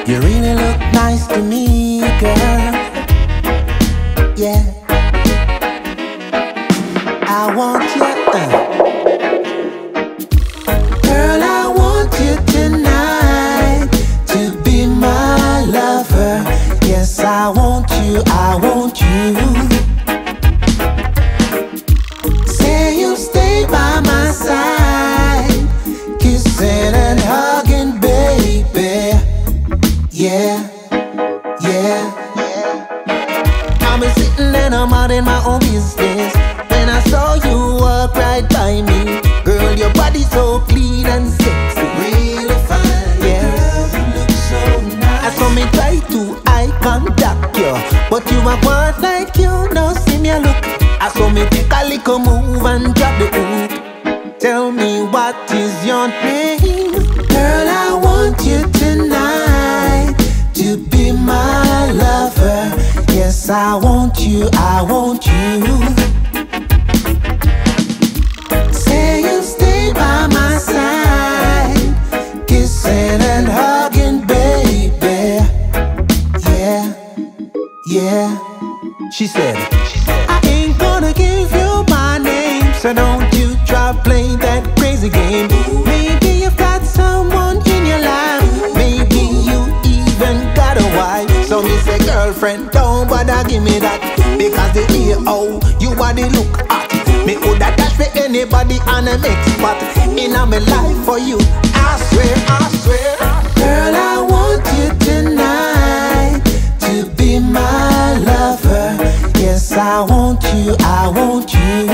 You really look nice to me, girl. Yeah, I want you, girl, I want you tonight to be my lover. Yes, I want you, I want you. Say you'll stay by my side, kissing and hugging, baby. Yeah, yeah. I'm sitting and I'm out in my own business when I saw you walk right by me. Girl, your body's so clean and sexy, really fine. Yeah, girl, you look so nice. I saw me try to eye contact you, but you are quite like you. Now see me a look. I saw me take a little move and drop the hook. Tell me what is your name? Girl, I want you tonight to be my lover. Yes, I want you, I want you. Say you'll stay by my side, kissing and hugging, baby. Yeah, yeah. She said, I ain't gonna give you my name, so don't you try playing that crazy game. Maybe you've got someone in your life, maybe you even got a wife. So me say, girlfriend, don't bother give me that, because the way how you body look at me coulda dash for anybody and a make spot in a me life for you. I swear, I swear. Girl, I want you tonight to be my lover. Yes, I want you, I want you.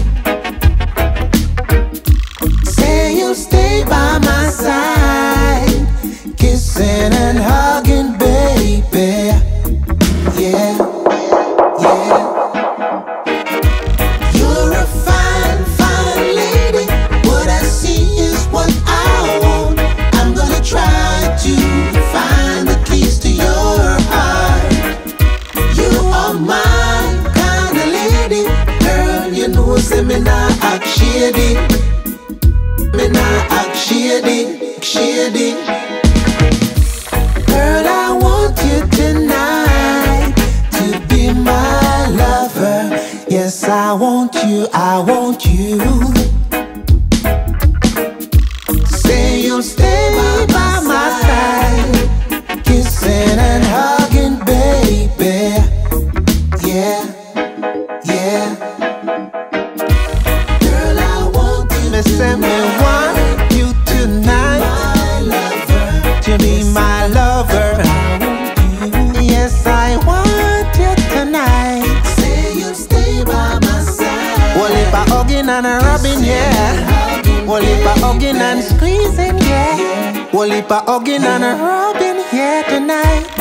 Say you'll stay by my side, kissing and hugging, baby. Yeah, yeah. You're a fine, fine lady. What I see is what I want. I'm gonna try to find the keys to your heart. You are my kind of lady. Girl, you know, say me nah act shady. Me nah act shady, shady. Girl, I want you tonight to be my lover. Yes, I want you, I want you. Say you'll stay by my side, kissing and hugging, baby. Yeah, yeah. Girl, I want you. Me say me want you tonight, my lover, to be my lover. Yes, I want you tonight. Say you'll stay by my side. Well, if I hugging and a rubbing, yeah. Well, if I hugging and squeezing, yeah. Well, if I hugging and a rubbing, yeah, tonight.